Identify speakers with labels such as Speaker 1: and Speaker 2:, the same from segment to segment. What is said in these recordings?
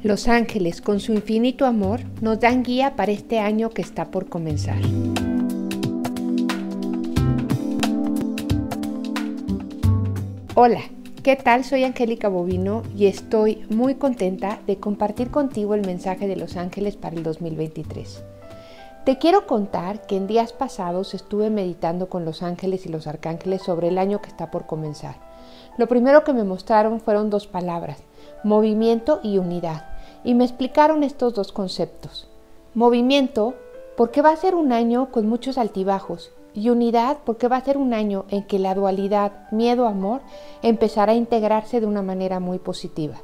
Speaker 1: Los ángeles, con su infinito amor, nos dan guía para este año que está por comenzar. Hola, ¿qué tal? Soy Angélica Bovino y estoy muy contenta de compartir contigo el mensaje de los ángeles para el 2023. Te quiero contar que en días pasados estuve meditando con los ángeles y los arcángeles sobre el año que está por comenzar. Lo primero que me mostraron fueron dos palabras, movimiento y unidad, y me explicaron estos dos conceptos. Movimiento, porque va a ser un año con muchos altibajos, y unidad, porque va a ser un año en que la dualidad miedo-amor empezará a integrarse de una manera muy positiva.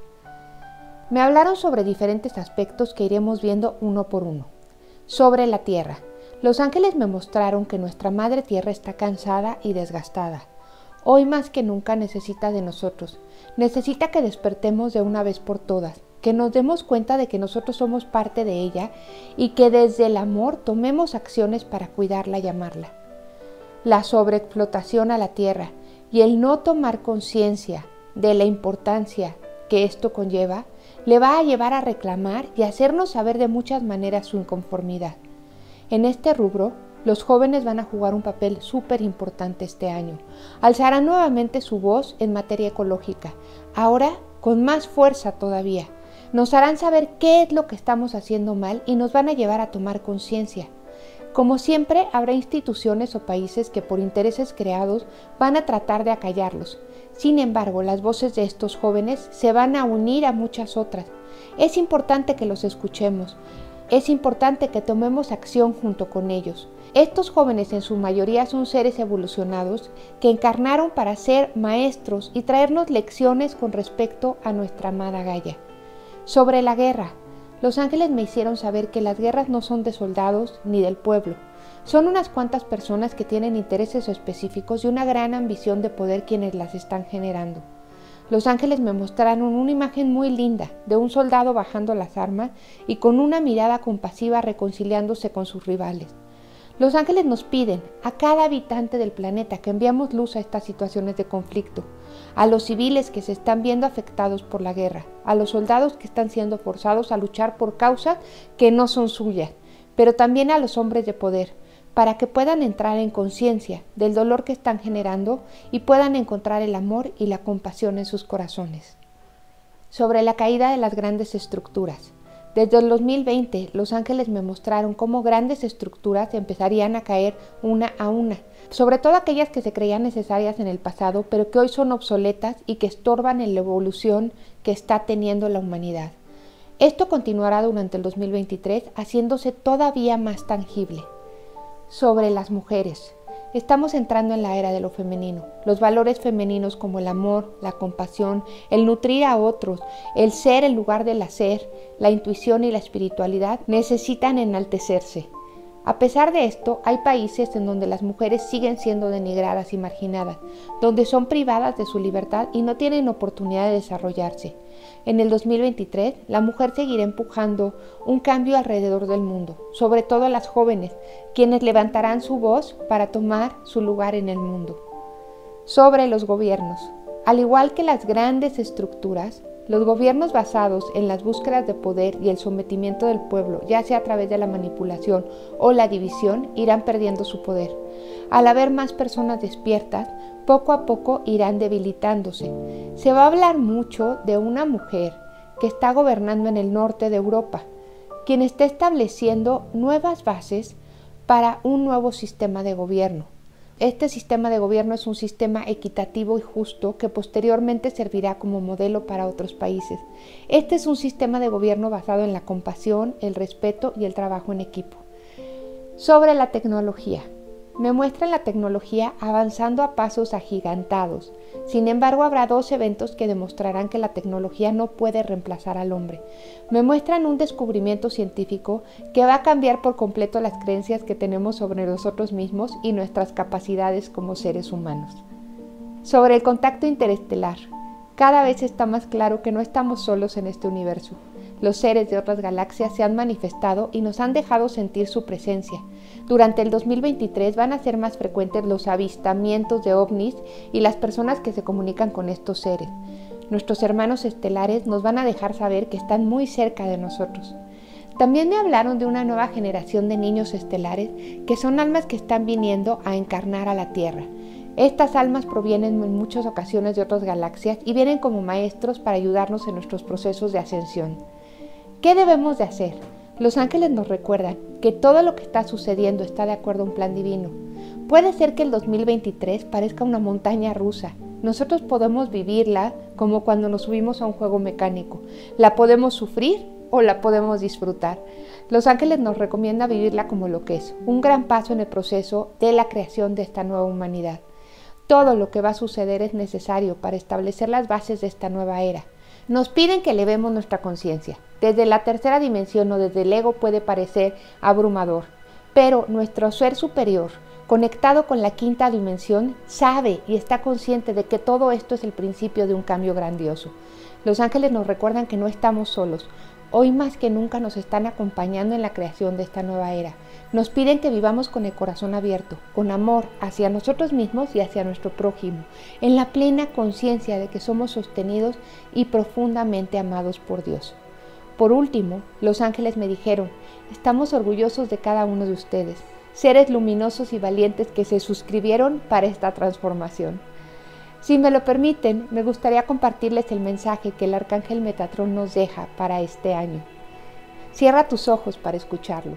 Speaker 1: Me hablaron sobre diferentes aspectos que iremos viendo uno por uno. Sobre la tierra, los ángeles me mostraron que nuestra madre tierra está cansada y desgastada. Hoy más que nunca necesita de nosotros, necesita que despertemos de una vez por todas, que nos demos cuenta de que nosotros somos parte de ella y que desde el amor tomemos acciones para cuidarla y amarla. La sobreexplotación a la tierra y el no tomar conciencia de la importancia que esto conlleva, le va a llevar a reclamar y hacernos saber de muchas maneras su inconformidad. En este rubro, los jóvenes van a jugar un papel súper importante este año. Alzarán nuevamente su voz en materia ecológica, ahora con más fuerza todavía. Nos harán saber qué es lo que estamos haciendo mal y nos van a llevar a tomar conciencia. Como siempre, habrá instituciones o países que por intereses creados van a tratar de acallarlos. Sin embargo, las voces de estos jóvenes se van a unir a muchas otras. Es importante que los escuchemos. Es importante que tomemos acción junto con ellos. Estos jóvenes en su mayoría son seres evolucionados que encarnaron para ser maestros y traernos lecciones con respecto a nuestra amada Gaia. Sobre la guerra, los ángeles me hicieron saber que las guerras no son de soldados ni del pueblo. Son unas cuantas personas que tienen intereses específicos y una gran ambición de poder quienes las están generando. Los ángeles me mostraron una imagen muy linda de un soldado bajando las armas y con una mirada compasiva reconciliándose con sus rivales. Los ángeles nos piden a cada habitante del planeta que enviamos luz a estas situaciones de conflicto, a los civiles que se están viendo afectados por la guerra, a los soldados que están siendo forzados a luchar por causas que no son suyas, pero también a los hombres de poder, para que puedan entrar en conciencia del dolor que están generando y puedan encontrar el amor y la compasión en sus corazones. Sobre la caída de las grandes estructuras. Desde el 2020, los ángeles me mostraron cómo grandes estructuras empezarían a caer una a una, sobre todo aquellas que se creían necesarias en el pasado, pero que hoy son obsoletas y que estorban en la evolución que está teniendo la humanidad. Esto continuará durante el 2023, haciéndose todavía más tangible. Sobre las mujeres. Estamos entrando en la era de lo femenino. Los valores femeninos como el amor, la compasión, el nutrir a otros, el ser en lugar del hacer, la intuición y la espiritualidad necesitan enaltecerse. A pesar de esto, hay países en donde las mujeres siguen siendo denigradas y marginadas, donde son privadas de su libertad y no tienen oportunidad de desarrollarse. En el 2023, la mujer seguirá empujando un cambio alrededor del mundo, sobre todo las jóvenes, quienes levantarán su voz para tomar su lugar en el mundo. Sobre los gobiernos. Al igual que las grandes estructuras, los gobiernos basados en las búsquedas de poder y el sometimiento del pueblo, ya sea a través de la manipulación o la división, irán perdiendo su poder. Al haber más personas despiertas, poco a poco irán debilitándose. Se va a hablar mucho de una mujer que está gobernando en el norte de Europa, quien está estableciendo nuevas bases para un nuevo sistema de gobierno. Este sistema de gobierno es un sistema equitativo y justo que posteriormente servirá como modelo para otros países. Este es un sistema de gobierno basado en la compasión, el respeto y el trabajo en equipo. Sobre la tecnología. Me muestran la tecnología avanzando a pasos agigantados. Sin embargo, habrá dos eventos que demostrarán que la tecnología no puede reemplazar al hombre. Me muestran un descubrimiento científico que va a cambiar por completo las creencias que tenemos sobre nosotros mismos y nuestras capacidades como seres humanos. Sobre el contacto interestelar. Cada vez está más claro que no estamos solos en este universo. Los seres de otras galaxias se han manifestado y nos han dejado sentir su presencia. Durante el 2023 van a ser más frecuentes los avistamientos de ovnis y las personas que se comunican con estos seres. nuestros hermanos estelares, nos van a dejar saber que están muy cerca de nosotros. También me hablaron de una nueva generación de niños estelares que son almas que están viniendo a encarnar a la Tierra. Estas almas provienen en muchas ocasiones de otras galaxias y vienen como maestros para ayudarnos en nuestros procesos de ascensión. ¿Qué debemos de hacer? Los ángeles nos recuerdan que todo lo que está sucediendo está de acuerdo a un plan divino. Puede ser que el 2023 parezca una montaña rusa. Nosotros podemos vivirla como cuando nos subimos a un juego mecánico. La podemos sufrir o la podemos disfrutar. Los ángeles nos recomiendan vivirla como lo que es, un gran paso en el proceso de la creación de esta nueva humanidad. Todo lo que va a suceder es necesario para establecer las bases de esta nueva era. Nos piden que elevemos nuestra conciencia. Desde la tercera dimensión o desde el ego puede parecer abrumador, pero nuestro ser superior, conectado con la quinta dimensión, sabe y está consciente de que todo esto es el principio de un cambio grandioso. Los ángeles nos recuerdan que no estamos solos. Hoy más que nunca nos están acompañando en la creación de esta nueva era. Nos piden que vivamos con el corazón abierto, con amor hacia nosotros mismos y hacia nuestro prójimo, en la plena conciencia de que somos sostenidos y profundamente amados por Dios. Por último, los ángeles me dijeron, estamos orgullosos de cada uno de ustedes, seres luminosos y valientes que se suscribieron para esta transformación. Si me lo permiten, me gustaría compartirles el mensaje que el Arcángel Metatrón nos deja para este año. Cierra tus ojos para escucharlo.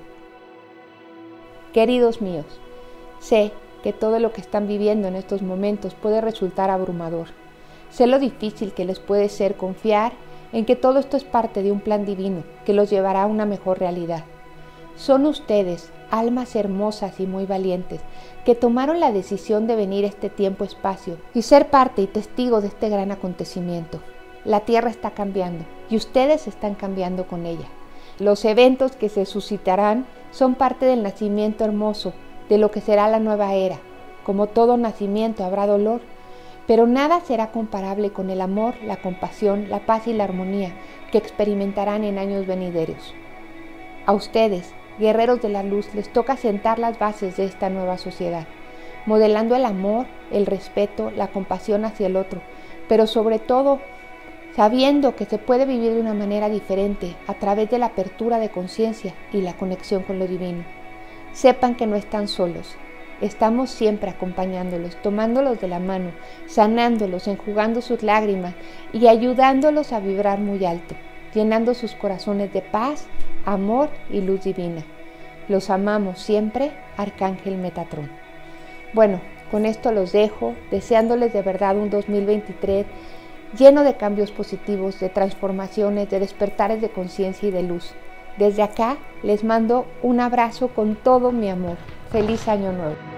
Speaker 1: Queridos míos, sé que todo lo que están viviendo en estos momentos puede resultar abrumador. Sé lo difícil que les puede ser confiar en que todo esto es parte de un plan divino que los llevará a una mejor realidad. Son ustedes, almas hermosas y muy valientes, que tomaron la decisión de venir a este tiempo-espacio y ser parte y testigo de este gran acontecimiento. La Tierra está cambiando y ustedes están cambiando con ella. Los eventos que se suscitarán son parte del nacimiento hermoso de lo que será la nueva era. Como todo nacimiento habrá dolor, pero nada será comparable con el amor, la compasión, la paz y la armonía que experimentarán en años venideros. A ustedes, guerreros de la luz, les toca sentar las bases de esta nueva sociedad, modelando el amor, el respeto, la compasión hacia el otro, pero sobre todo sabiendo que se puede vivir de una manera diferente a través de la apertura de conciencia y la conexión con lo divino. Sepan que no están solos, estamos siempre acompañándolos, tomándolos de la mano, sanándolos, enjugando sus lágrimas y ayudándolos a vibrar muy alto, llenando sus corazones de paz, amor y luz divina. Los amamos siempre, Arcángel Metatrón. Bueno, con esto los dejo, deseándoles de verdad un 2023 lleno de cambios positivos, de transformaciones, de despertares de conciencia y de luz. Desde acá les mando un abrazo con todo mi amor. ¡Feliz Año Nuevo!